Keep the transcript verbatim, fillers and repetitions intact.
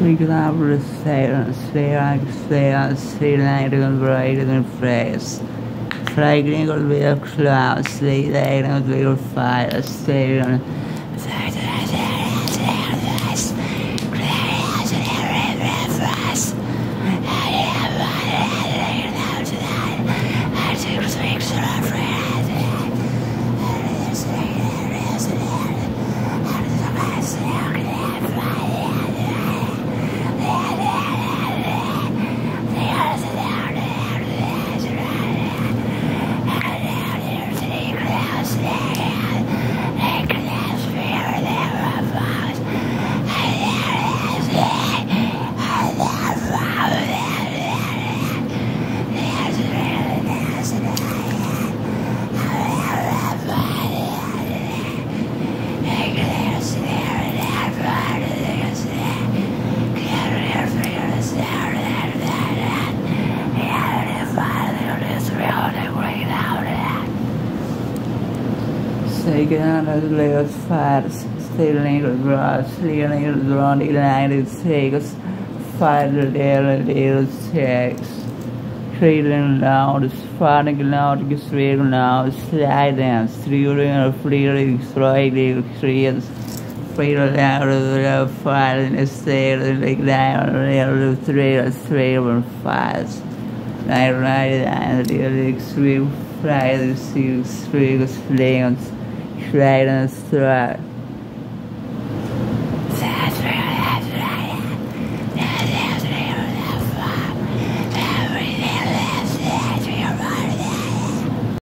Trigonometry science, spherical science, cylindrical brighter phrase. Triangle with clouds, cylindrical with fire, spherical. Second as layers fires, stealing the grass, stealing the round United States, fire the little checks, trading loud, fighting loud, extreme loud, sliding, stealing, fleeing, striking, trees, freedom out of the fire in the state, like down, little three, three, fires. Night, night, and the extreme fire, the six, three, flames. Try and strike.